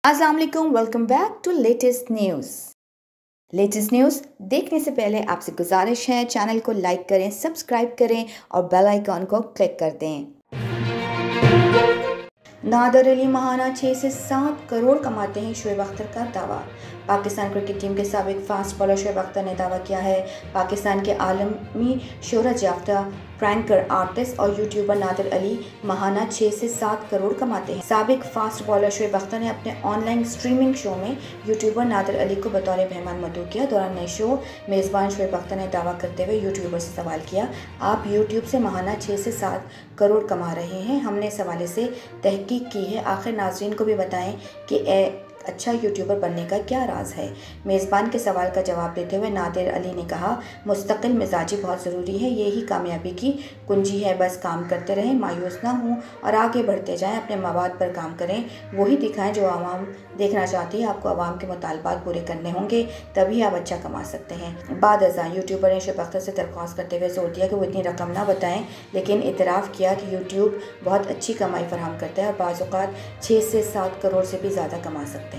अस्सलाम वालेकुम, welcome back to latest news देखने से पहले आपसे गुजारिश है चैनल को लाइक करें, सब्सक्राइब करें और बेल आइकॉन को क्लिक कर दें। नादिर अली माहाना 6 से 7 करोड़ कमाते हैं, शोएब अख्तर का दावा। पाकिस्तान क्रिकेट टीम के साबिक फास्ट बॉलर शोएब अख्तर ने दावा किया है पाकिस्तान के आलमी शोहरत याफ्ता प्रैंकर, आर्टिस्ट और यूट्यूबर नादिर अली माहाना 6 से 7 करोड़ कमाते हैं। साबिक फास्ट बॉलर शोएब अख्तर ने अपने ऑनलाइन स्ट्रीमिंग शो में यूट्यूबर नादिर अली को बतौर मेहमान मदऊ किया। दौरान नए शो मेज़बान शोएब अख्तर ने दावा करते हुए यूट्यूबर से सवाल किया, आप यूट्यूब से माहाना 6 से 7 करोड़ कमा रहे हैं, हमने इस हवाले से तहकीक की है, आखिर नाज़रीन को भी बताएं कि अच्छा यूट्यूबर बनने का क्या राज है। मेज़बान के सवाल का जवाब देते हुए नादिर अली ने कहा, मुस्तकिल मिजाजी बहुत ज़रूरी है, यही कामयाबी की कुंजी है, बस काम करते रहें, मायूस ना हों और आगे बढ़ते जाएं, अपने मवाद पर काम करें, वही दिखाएं जो आवाम देखना चाहती है। आपको आवाम के मुतालबात पूरे करने होंगे, तभी आप अच्छा कमा सकते हैं। बाद अज़ां यूट्यूबर ने शोएब अख्तर से दरख्वास्त करते हुए जोर दिया कि वो इतनी रकम ना बताएं, लेकिन इतराफ़ किया कि यूट्यूब बहुत अच्छी कमाई फराहम करता है और बाज़ औक़ात 6 से 7 करोड़ से भी ज़्यादा कमा सकते हैं।